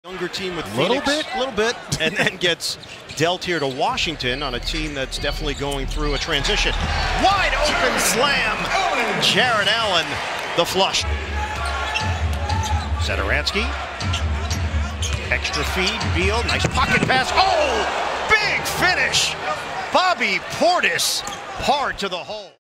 Younger team with Phoenix, little bit, and then gets dealt here to Washington on a team that's definitely going through a transition. Wide open slam. Jarrett Allen, the flush. Satoransky, extra feed, Beal, nice pocket pass. Oh, big finish. Bobby Portis, hard to the hole.